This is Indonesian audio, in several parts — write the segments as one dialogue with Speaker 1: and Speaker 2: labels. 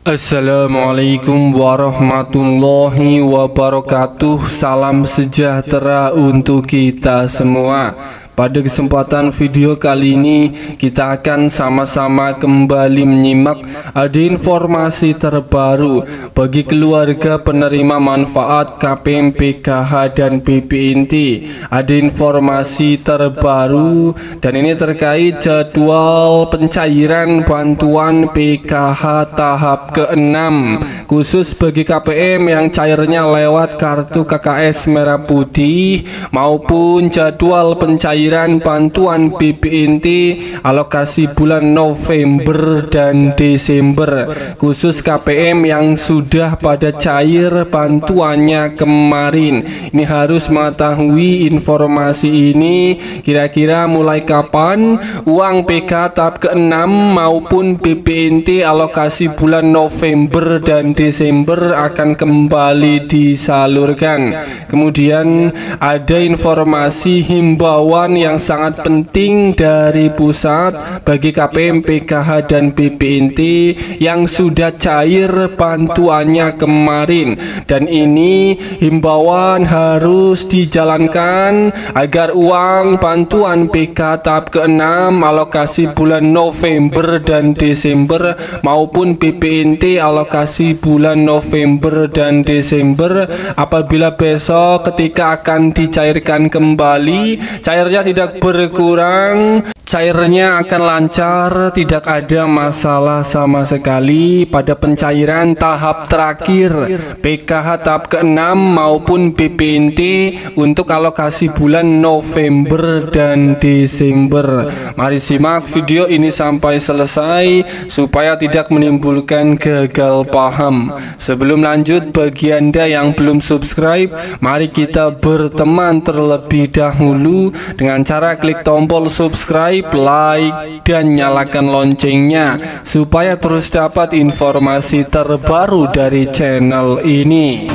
Speaker 1: Assalamualaikum warahmatullahi wabarakatuh. Salam sejahtera untuk kita semua. Pada kesempatan video kali ini kita akan sama-sama kembali menyimak ada informasi terbaru bagi keluarga penerima manfaat KPM PKH dan PPNT. Ada informasi terbaru dan ini terkait jadwal pencairan bantuan PKH tahap ke-6 khusus bagi KPM yang cairnya lewat kartu KKS merah putih maupun jadwal pencairan bantuan PPNT alokasi bulan November dan Desember khusus KPM yang sudah pada cair bantuannya kemarin. Ini harus mengetahui informasi ini kira-kira mulai kapan uang PK tahap ke-6 maupun PPNT alokasi bulan November dan Desember akan kembali disalurkan. Kemudian ada informasi himbauan yang sangat penting dari pusat bagi KPM PKH dan PPNT yang sudah cair bantuannya kemarin, dan ini himbauan harus dijalankan agar uang bantuan PK tahap ke-6 alokasi bulan November dan Desember maupun PPNT alokasi bulan November dan Desember apabila besok ketika akan dicairkan kembali, cairnya tidak berkurang, cairnya akan lancar, tidak ada masalah sama sekali pada pencairan tahap terakhir PKH tahap ke-6 maupun PPNT untuk alokasi bulan November dan Desember. Mari simak video ini sampai selesai supaya tidak menimbulkan gagal paham. Sebelum lanjut, bagi Anda yang belum subscribe, mari kita berteman terlebih dahulu dengan cara klik tombol subscribe, like, dan nyalakan loncengnya supaya terus dapat informasi terbaru dari channel ini.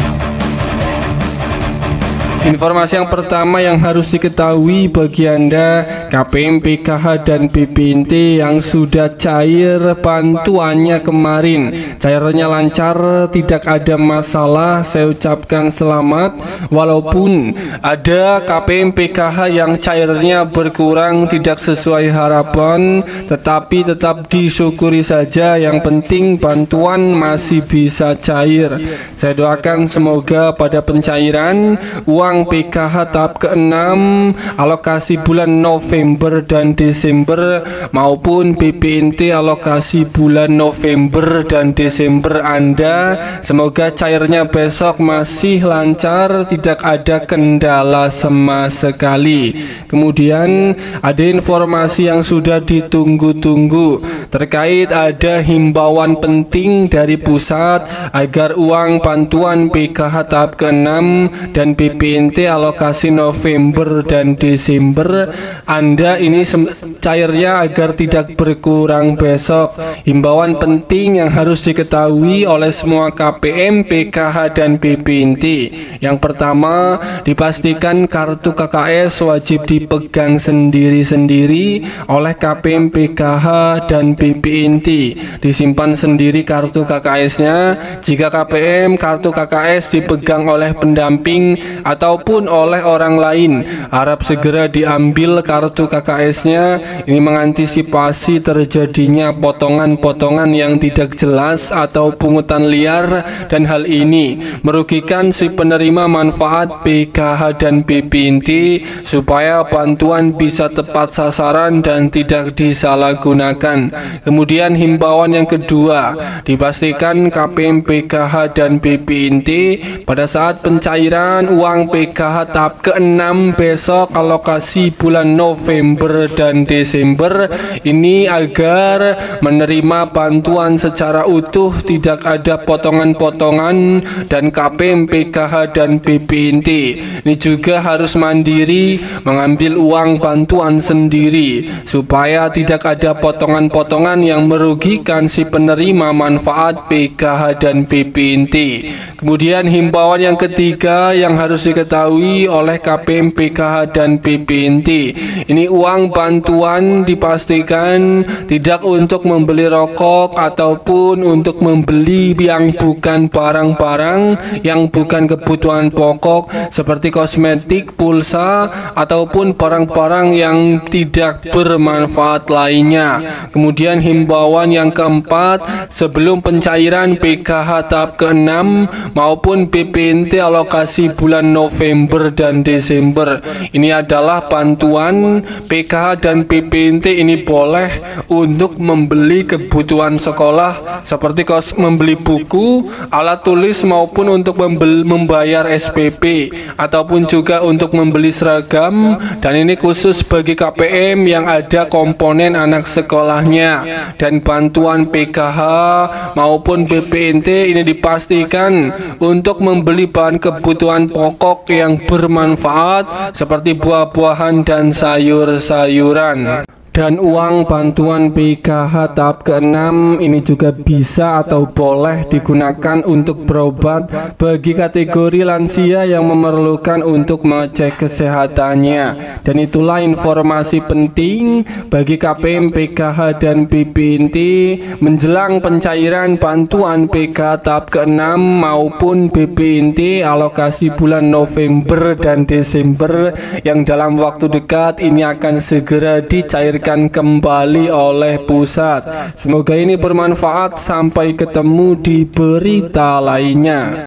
Speaker 1: Informasi yang pertama yang harus diketahui bagi Anda KPM PKH dan PPNT yang sudah cair bantuannya kemarin, cairnya lancar, tidak ada masalah, saya ucapkan selamat. Walaupun ada KPM PKH yang cairnya berkurang tidak sesuai harapan, tetapi tetap disyukuri saja, yang penting bantuan masih bisa cair. Saya doakan semoga pada pencairan uang PKH tahap ke-6 alokasi bulan November dan Desember maupun PPNT alokasi bulan November dan Desember Anda, semoga cairnya besok masih lancar, tidak ada kendala sama sekali. Kemudian ada informasi yang sudah ditunggu-tunggu terkait ada himbauan penting dari pusat agar uang bantuan PKH tahap ke-6 dan PPNT alokasi November dan Desember Anda ini cairnya agar tidak berkurang besok. Himbauan penting yang harus diketahui oleh semua KPM, PKH, dan PPNT. Yang pertama, dipastikan kartu KKS wajib dipegang sendiri-sendiri oleh KPM, PKH, dan PPNT. Disimpan sendiri kartu KKS-nya. Jika KPM kartu KKS dipegang oleh pendamping ataupun oleh orang lain, harap segera diambil kartu KKS-nya. Ini mengantisipasi terjadinya potongan-potongan yang tidak jelas atau pungutan liar, dan hal ini merugikan si penerima manfaat PKH dan PPNT supaya bantuan bisa tepat sasaran dan tidak disalahgunakan. Kemudian himbauan yang kedua, dipastikan KPM PKH dan PPNT pada saat pencairan uang PKH tahap ke-6 besok alokasi bulan November dan Desember ini agar menerima bantuan secara utuh, tidak ada potongan-potongan, dan KPM PKH dan PPNT ini juga harus mandiri mengambil uang bantuan sendiri supaya tidak ada potongan-potongan yang merugikan si penerima manfaat PKH dan PPNT. Kemudian himbauan yang ketiga yang harus diketahui diketahui oleh KPM, PKH, dan PPNT. Ini uang bantuan dipastikan tidak untuk membeli rokok ataupun untuk membeli yang bukan barang-barang yang bukan kebutuhan pokok seperti kosmetik, pulsa, ataupun barang-barang yang tidak bermanfaat lainnya. Kemudian himbauan yang keempat, sebelum pencairan PKH tahap ke-6 maupun PPNT alokasi bulan November dan Desember, ini adalah bantuan PKH dan PPNT ini boleh untuk membeli kebutuhan sekolah seperti membeli buku, alat tulis, maupun untuk membayar SPP ataupun juga untuk membeli seragam, dan ini khusus bagi KPM yang ada komponen anak sekolahnya. Dan bantuan PKH maupun PPNT ini dipastikan untuk membeli bahan kebutuhan pokok yang bermanfaat seperti buah-buahan dan sayur-sayuran. Dan uang bantuan PKH tahap ke-6 ini juga bisa atau boleh digunakan untuk berobat bagi kategori lansia yang memerlukan untuk mengecek kesehatannya. Dan itulah informasi penting bagi KPM, PKH, dan PPNT menjelang pencairan bantuan PKH tahap ke-6 maupun PPNT alokasi bulan November dan Desember yang dalam waktu dekat ini akan segera dicairkan kembali oleh pusat. Semoga ini bermanfaat. Sampai ketemu di berita lainnya.